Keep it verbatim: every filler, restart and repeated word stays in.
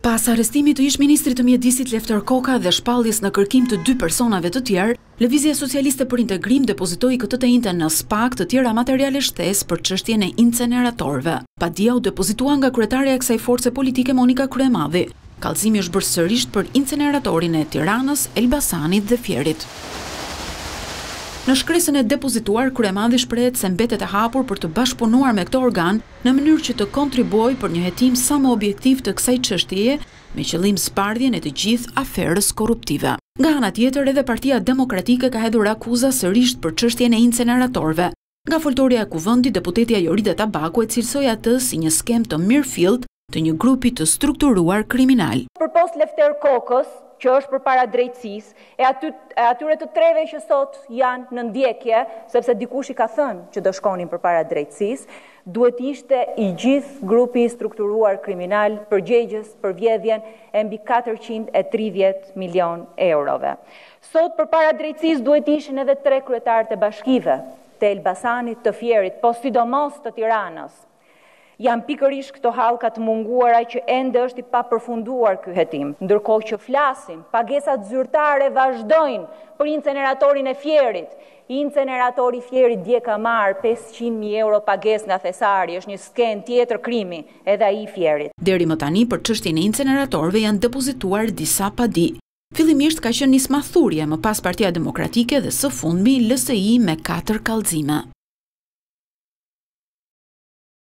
Pas arrestimit të ish-ministrit të mjedisit Lefter Koka dhe shpalljes në kërkim të dy personave të tjerë, Lëvizja Socialiste për Integrim depozitoi këtë të njëjtën në SPAK të tjera materiale shtesë për çështjen e inceneratorëve. Padia u depozitua nga kryetaria e kësaj force politike Monika Kryemadhi. Kallëzimi është bërë sërish për inceneratorin e Tiranës, Elbasanit dhe Fierit. Në shkresën e depozituar, Kryemadhi shprehet se mbetet e hapur për të bashkëpunuar me këtë organ në mënyrë që të kontribuojë për një hetim sa më objektiv të kësaj çështjeje, me qëllim zbardhjen e të gjithë aferës korruptive. Nga ana tjetër, edhe Partia Demokratike ka hedhur akuza sërish për çështjen e inceneratorëve. Nga foltorja e kuvendit, deputetja Jorida Tabaku e cilësoi atë si një skem të mirëfillt të një grupi të strukturuar kriminal. Përpos Lefter Kokës, që është përpara drejtësisë, e atyre të treve që sot janë në ndjekje, sepse dikush i ka thënë që do shkonin përpara drejtësisë, duhet ishte i gjithë grupi strukturuar kriminal përgjegjës për vjedhjen e mbi katërqind e tridhjetë milion eurove. Sot përpara drejtësisë duhet ishin edhe tre kryetarët e bashkive, të Elbasanit, të Fierit, po sidomos të Tiranës. Janë pikërisht këto hallka të munguara që ende është i papërfunduar ky hetim. Ndërkohë që flasim, pagesat zyrtare vazhdojnë për inceneratorin e Fierit. Inceneratori i Fierit dje ka marrë pesëqind mijë euro pagesë nga thesari, është një skem tjetër krimi, edhe ai i Fierit. Deri më tani për çështjen e inceneratorëve janë depozituar disa padi. Fillimisht ka qenë nismathurje, më pas Partia Demokratike dhe së fundmi L S I me katër kallëzime.